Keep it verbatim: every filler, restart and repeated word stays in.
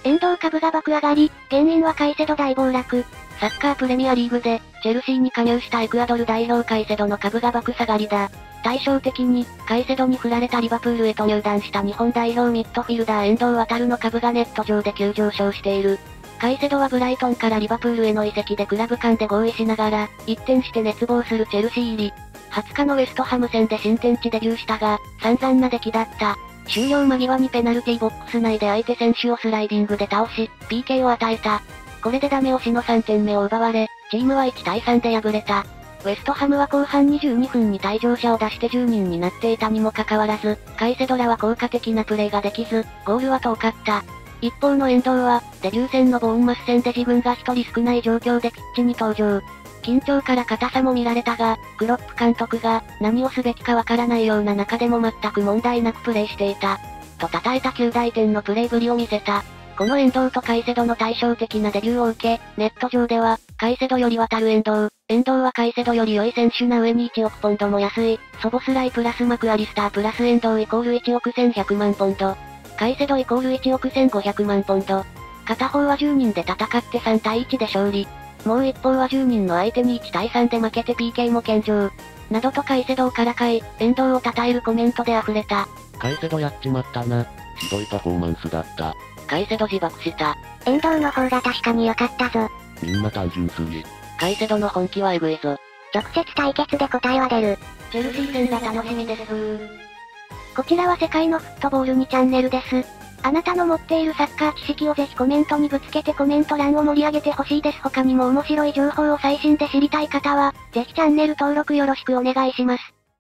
遠藤株が爆上がり、原因はカイセド大暴落。 サッカープレミアリーグで、チェルシーに加入したエクアドル代表カイセドの株が爆下がりだ。対照的に、カイセドに振られたリバプールへと入団した日本代表ミッドフィルダー遠藤航の株がネット上で急上昇している。カイセドはブライトンからリバプールへの移籍でクラブ間で合意しながら、一転して熱望するチェルシー入り。はつかのウェストハム戦で新天地デビューしたが、散々な出来だった。終了間際にペナルティーボックス内で相手選手をスライディングで倒し、ピーケー を与えた。これでダメ押しのさんてんめを奪われ、チームはいちたいさんで敗れた。ウェストハムは後半にじゅうにふんに退場者を出してじゅうにんになっていたにもかかわらず、カイセドらは効果的なプレーができず、ゴールは遠かった。一方の遠藤は、デビュー戦のボーンマス戦で自分が一人少ない状況でピッチに登場。緊張から硬さも見られたが、クロップ監督が、何をすべきかわからないような中でも全く問題なくプレーしていた。と称えたきゅう大点のプレーぶりを見せた。この遠藤とカイセドの対照的なデビューを受け、ネット上では、カイセドより渡る遠藤、遠藤はカイセドより良い選手な上にいちおくポンドも安い、ソボスライプラスマクアリスタープラス遠藤イコールいちおくせんひゃくまんポンド。カイセドイコールいちおくせんごひゃくまんポンド。片方はじゅうにんで戦ってさんたいいちで勝利。もう一方はじゅうにんの相手にいちたいさんで負けて ピーケー も献上。などとカイセドをからかい、遠藤を称えるコメントで溢れた。 カイセドやっちまったな。ひどいパフォーマンスだった。 カイセド自爆した。 遠藤の方が確かに良かったぞ。 みんな単純すぎ。 カイセドの本気はエグいぞ。 直接対決で答えは出る。 チェルシー戦が楽しみですこちらは世界のフットボールにチャンネルです。あなたの持っているサッカー知識をぜひコメントにぶつけてコメント欄を盛り上げてほしいです。他にも面白い情報を最新で知りたい方は、ぜひチャンネル登録よろしくお願いします。